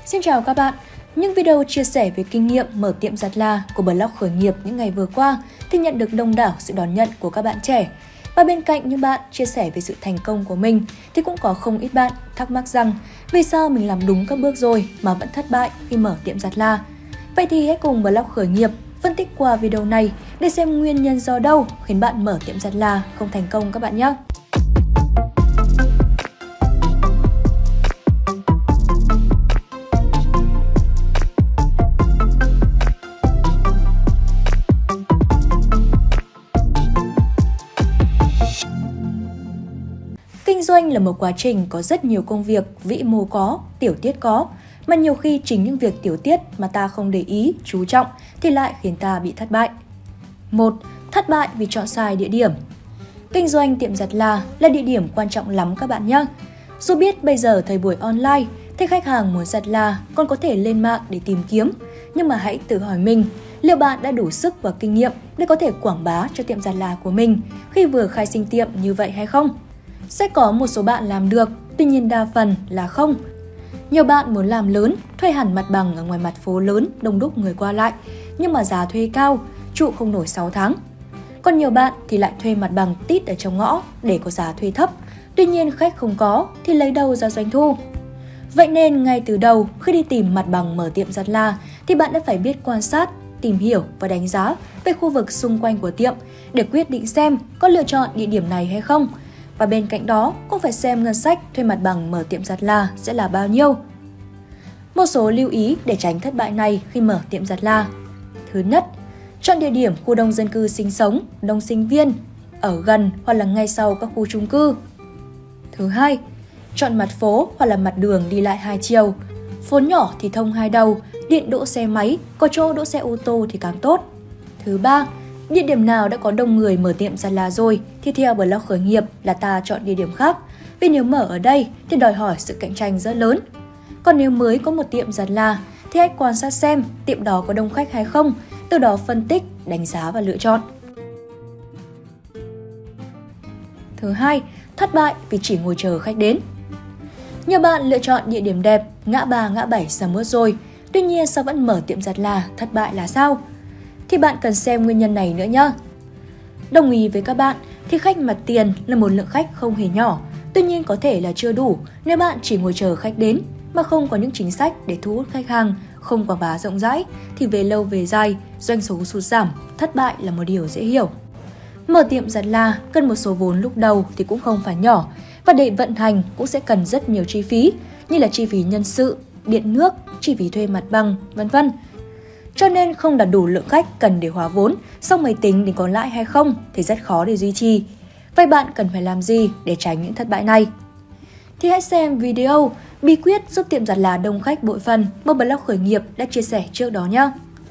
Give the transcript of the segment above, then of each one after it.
Xin chào các bạn! Những video chia sẻ về kinh nghiệm mở tiệm giặt là của blog khởi nghiệp những ngày vừa qua thì nhận được đông đảo sự đón nhận của các bạn trẻ. Và bên cạnh những bạn chia sẻ về sự thành công của mình thì cũng có không ít bạn thắc mắc rằng vì sao mình làm đúng các bước rồi mà vẫn thất bại khi mở tiệm giặt là. Vậy thì hãy cùng blog khởi nghiệp phân tích qua video này để xem nguyên nhân do đâu khiến bạn mở tiệm giặt là không thành công các bạn nhé! Kinh doanh là một quá trình có rất nhiều công việc, vĩ mô có, tiểu tiết có, mà nhiều khi chính những việc tiểu tiết mà ta không để ý, chú trọng thì lại khiến ta bị thất bại. 1. Thất bại vì chọn sai địa điểm. Kinh doanh tiệm giặt là địa điểm quan trọng lắm các bạn nhé. Dù biết bây giờ thời buổi online, thì khách hàng muốn giặt là còn có thể lên mạng để tìm kiếm, nhưng mà hãy tự hỏi mình, liệu bạn đã đủ sức và kinh nghiệm để có thể quảng bá cho tiệm giặt là của mình khi vừa khai sinh tiệm như vậy hay không? Sẽ có một số bạn làm được, tuy nhiên đa phần là không. Nhiều bạn muốn làm lớn, thuê hẳn mặt bằng ở ngoài mặt phố lớn, đông đúc người qua lại, nhưng mà giá thuê cao, trụ không nổi 6 tháng. Còn nhiều bạn thì lại thuê mặt bằng tít ở trong ngõ để có giá thuê thấp, tuy nhiên khách không có thì lấy đâu ra doanh thu. Vậy nên ngay từ đầu khi đi tìm mặt bằng mở tiệm giặt là thì bạn đã phải biết quan sát, tìm hiểu và đánh giá về khu vực xung quanh của tiệm để quyết định xem có lựa chọn địa điểm này hay không. Và bên cạnh đó cũng phải xem ngân sách thuê mặt bằng mở tiệm giặt là sẽ là bao nhiêu. Một số lưu ý để tránh thất bại này khi mở tiệm giặt là. Thứ nhất, chọn địa điểm khu đông dân cư sinh sống, đông sinh viên, ở gần hoặc là ngay sau các khu chung cư. Thứ hai, chọn mặt phố hoặc là mặt đường đi lại hai chiều. Phố nhỏ thì thông hai đầu, điện đỗ xe máy, có chỗ đỗ xe ô tô thì càng tốt. Thứ ba, địa điểm nào đã có đông người mở tiệm giặt là rồi thì theo blog khởi nghiệp là ta chọn địa điểm khác. Vì nếu mở ở đây thì đòi hỏi sự cạnh tranh rất lớn. Còn nếu mới có một tiệm giặt là thì hãy quan sát xem tiệm đó có đông khách hay không, từ đó phân tích, đánh giá và lựa chọn. Thứ hai, thất bại vì chỉ ngồi chờ khách đến. Nhiều bạn lựa chọn địa điểm đẹp, ngã ba ngã bảy sầm uất rồi, tuy nhiên sao vẫn mở tiệm giặt là thất bại là sao? Thì bạn cần xem nguyên nhân này nữa nhé. Đồng ý với các bạn thì khách mặt tiền là một lượng khách không hề nhỏ, tuy nhiên có thể là chưa đủ nếu bạn chỉ ngồi chờ khách đến mà không có những chính sách để thu hút khách hàng, không quảng bá rộng rãi thì về lâu về dài doanh số sụt giảm, thất bại là một điều dễ hiểu. Mở tiệm giặt là cần một số vốn lúc đầu thì cũng không phải nhỏ và để vận hành cũng sẽ cần rất nhiều chi phí như là chi phí nhân sự, điện nước, chi phí thuê mặt bằng, vân vân. Cho nên không đạt đủ lượng khách cần để hóa vốn, xong mới tính đến có lãi hay không thì rất khó để duy trì. Vậy bạn cần phải làm gì để tránh những thất bại này? Thì hãy xem video bí quyết giúp tiệm giặt là đông khách bội phần mà blog khởi nghiệp đã chia sẻ trước đó nhé.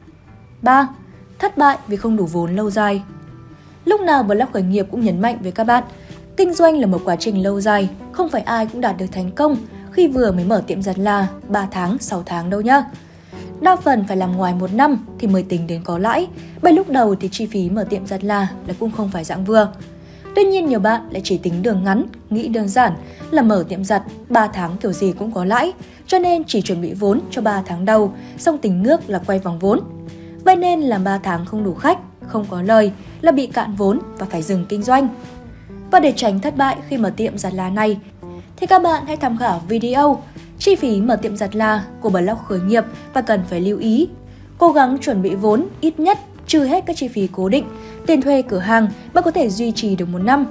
3. Thất bại vì không đủ vốn lâu dài. Lúc nào blog khởi nghiệp cũng nhấn mạnh với các bạn, kinh doanh là một quá trình lâu dài, không phải ai cũng đạt được thành công khi vừa mới mở tiệm giặt là 3 tháng, 6 tháng đâu nhá. Đa phần phải làm ngoài 1 năm thì mới tính đến có lãi, bởi lúc đầu thì chi phí mở tiệm giặt là cũng không phải dạng vừa. Tuy nhiên nhiều bạn lại chỉ tính đường ngắn, nghĩ đơn giản là mở tiệm giặt 3 tháng kiểu gì cũng có lãi, cho nên chỉ chuẩn bị vốn cho 3 tháng đầu, xong tính nước là quay vòng vốn. Vậy nên làm 3 tháng không đủ khách, không có lời là bị cạn vốn và phải dừng kinh doanh. Và để tránh thất bại khi mở tiệm giặt là này, thì các bạn hãy tham khảo video chi phí mở tiệm giặt là của blog khởi nghiệp và cần phải lưu ý. Cố gắng chuẩn bị vốn ít nhất trừ hết các chi phí cố định, tiền thuê cửa hàng mà có thể duy trì được 1 năm.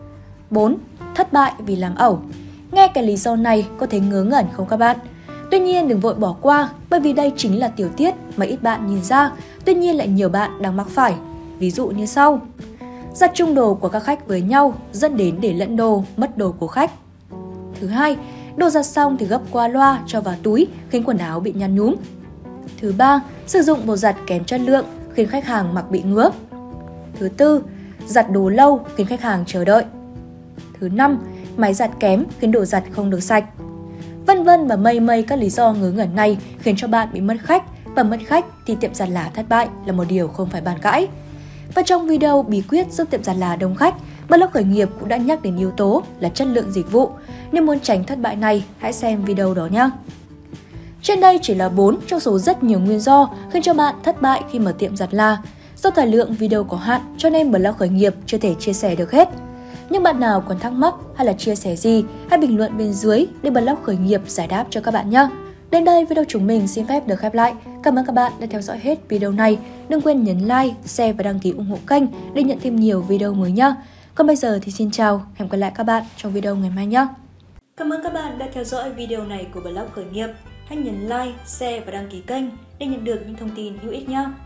4. Thất bại vì làm ẩu. Nghe cái lý do này có thấy ngớ ngẩn không các bạn? Tuy nhiên đừng vội bỏ qua bởi vì đây chính là tiểu tiết mà ít bạn nhìn ra, tuy nhiên lại nhiều bạn đang mắc phải. Ví dụ như sau. Giặt chung đồ của các khách với nhau dẫn đến để lẫn đồ, mất đồ của khách. Thứ hai, đồ giặt xong thì gấp qua loa cho vào túi khiến quần áo bị nhăn nhúm. Thứ ba, sử dụng bột giặt kém chất lượng khiến khách hàng mặc bị ngứa. Thứ tư, giặt đồ lâu khiến khách hàng chờ đợi. Thứ năm, máy giặt kém khiến đồ giặt không được sạch. Vân vân và mây mây các lý do ngớ ngẩn này khiến cho bạn bị mất khách, và mất khách thì tiệm giặt là thất bại là một điều không phải bàn cãi. Và trong video bí quyết giúp tiệm giặt là đông khách, blog khởi nghiệp cũng đã nhắc đến yếu tố là chất lượng dịch vụ. Nếu muốn tránh thất bại này, hãy xem video đó nhé. Trên đây chỉ là 4 trong số rất nhiều nguyên do khiến cho bạn thất bại khi mở tiệm giặt là. Do thời lượng video có hạn cho nên blog khởi nghiệp chưa thể chia sẻ được hết. Nhưng bạn nào còn thắc mắc hay là chia sẻ gì, hãy bình luận bên dưới để blog khởi nghiệp giải đáp cho các bạn nhé. Đến đây video chúng mình xin phép được khép lại. Cảm ơn các bạn đã theo dõi hết video này. Đừng quên nhấn like, share và đăng ký ủng hộ kênh để nhận thêm nhiều video mới nhé. Còn bây giờ thì xin chào, hẹn gặp lại các bạn trong video ngày mai nhé. Cảm ơn các bạn đã theo dõi video này của blog khởi nghiệp. Hãy nhấn like, share và đăng ký kênh để nhận được những thông tin hữu ích nhé.